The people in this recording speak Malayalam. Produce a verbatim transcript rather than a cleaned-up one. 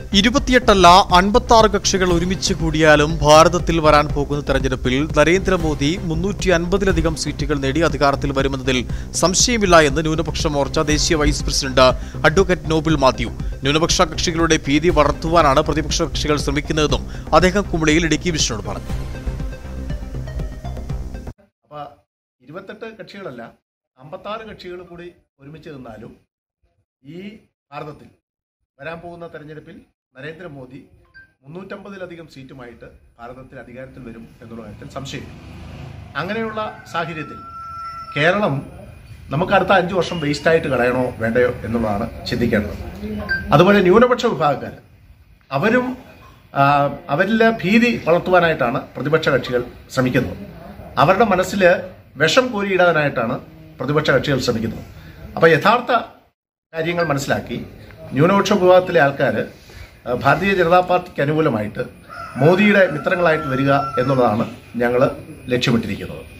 ഇരുപത്തിയെട്ടല്ല അൻപത്തി ആറ് കക്ഷികൾ ഒരുമിച്ച് കൂടിയാലും ഭാരതത്തിൽ വരാൻ പോകുന്ന തെരഞ്ഞെടുപ്പിൽ നരേന്ദ്രമോദി മുന്നൂറ്റി അൻപതിലധികം സീറ്റുകൾ നേടി അധികാരത്തിൽ വരുമെന്നതിൽ സംശയമില്ല എന്ന് ന്യൂനപക്ഷ മോർച്ച ദേശീയ vice president advocate Noble Mathew. ന്യൂനപക്ഷ കക്ഷികളുടെ ഭീതി വളർത്തുവാനാണ് പ്രതിപക്ഷ കക്ഷികൾ ശ്രമിക്കുന്നതെന്നും അദ്ദേഹം കുമളിയിൽ ഇടുക്കി വിഷനോട് പറഞ്ഞു. ഇരുപത്തെട്ട് കക്ഷികളല്ല, അമ്പത്താറ് കക്ഷികൾ കൂടി ഒരുമിച്ച് നിന്നാലും ഈ ഭാരതത്തിൽ വരാൻ പോകുന്ന തെരഞ്ഞെടുപ്പിൽ നരേന്ദ്രമോദി മുന്നൂറ്റമ്പതിലധികം സീറ്റുമായിട്ട് ഭാരതത്തിൽ അധികാരത്തിൽ വരും എന്നുള്ള കാര്യത്തിൽ സംശയമില്ല. അങ്ങനെയുള്ള സാഹചര്യത്തിൽ കേരളം നമുക്ക് അടുത്ത അഞ്ചു വർഷം വേസ്റ്റായിട്ട് കളയണോ വേണ്ടയോ എന്നുള്ളതാണ് ചിന്തിക്കേണ്ടത്. അതുപോലെ ന്യൂനപക്ഷ വിഭാഗക്കാർ അവരും അവരിലെ ഭീതി വളർത്തുവാനായിട്ടാണ് പ്രതിപക്ഷ കക്ഷികൾ ശ്രമിക്കുന്നത്. അവരുടെ മനസ്സിൽ വിഷം കോരിയിടാനായിട്ടാണ് പ്രതിപക്ഷ കക്ഷികൾ ശ്രമിക്കുന്നത്. അപ്പോൾ യഥാർത്ഥ കാര്യങ്ങൾ മനസ്സിലാക്കി ന്യൂനപക്ഷ വിഭാഗത്തിലെ ആൾക്കാർ ഭാരതീയ ജനതാ പാർട്ടിക്ക് അനുകൂലമായിട്ട് മോദിയുടെ മിത്രങ്ങളായിട്ട് വരിക എന്നുള്ളതാണ് ഞങ്ങൾ ലക്ഷ്യമിട്ടിരിക്കുന്നത്.